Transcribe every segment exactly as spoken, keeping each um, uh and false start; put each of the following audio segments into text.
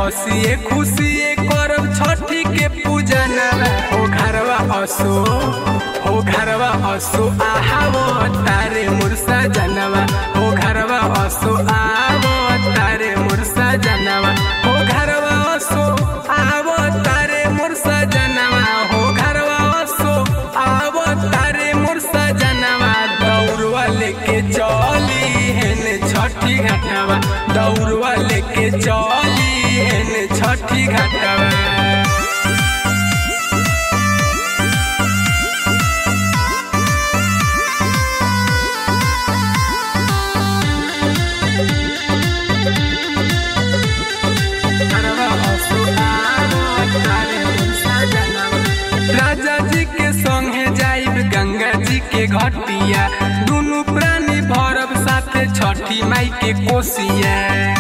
हंसिए खुशिए करब छठी के पूजन हो घरवा असो हो घरवा असो आहावो तारे मुर्सा जनवा हो घरवा असो आवो तारे मुर्सा जनवा हो घरवा असो आवो तारे मुर्सा जनवा हो घरवा असो आवो तारे मुर्सा जनवा दौड़वा लेके चली हेने छठी घाटवा दौड़वा लेके चली हेने छठी घाटवा। राजा जी के संगे जाइब गंगा जी के घटिया दुनु प्राणी भरब साथे छठी माई के कोसिया।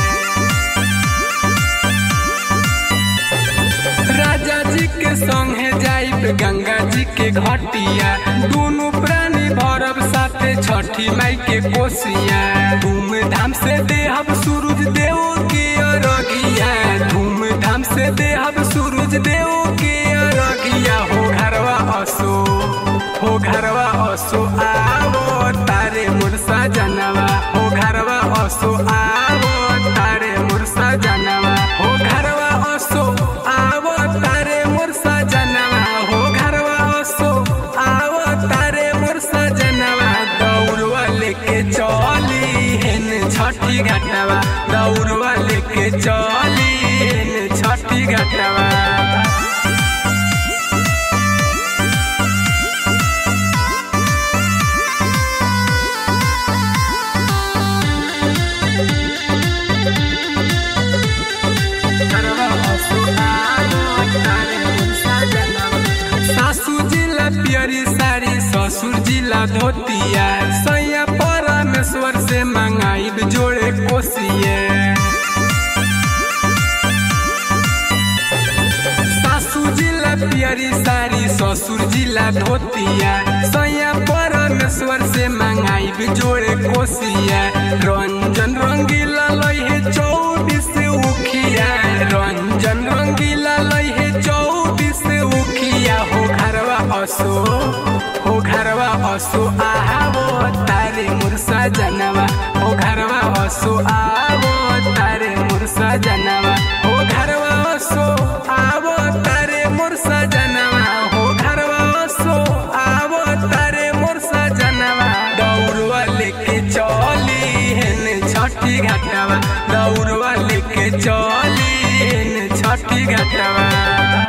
राजा जी के संगे जाइब गंगा जी के घटिया दुनु प्राणी भरब साथे छठी माई के कोसिया। धूमधाम से देहब सूरज देव के अरगिया धूमधाम से देहब सूरज देव के अरगिया हो घरवा असो हो घरवा असो आवो तारे मुर्सा जनवा हो घरवा असो आवो तारे मुर्सा जनवा हो घरवा असो आवो तारे मुर्सा जनवा हो घरवा असो आवो तारे मुर्सा जनवा दौड़वा लेके चली हेने छठी घाटवा दौड़वा लेके चली हेने छठी घाटवा। पियरी साड़ी ससुर जिला धोतिया सैया परमेश्वर से मंगाइब जोड़े कोसिए। सासू जिला पियरी साड़ी ससुर जिला धोतिया सैया परमेश्वर से मंगाइब जोड़े कोसिया। रंजन रंगीला लइहे चौबीस उखिया रंजन रंगीला लइहे चौबीस उखिया हो घरवा असो हो घरवा असो आवो तारे मुर्सा जनवा हो घरवा असो आवो तारे मुर्सा जनवा हो घरवा असो आवो तारे मुर्सा जनवा हो घरवा असो आवो तारे मुर्सा जनवा दौड़वा लेके चली हेने छठी घाटवा दौड़वा लेके चली हेने छठी घाटवा।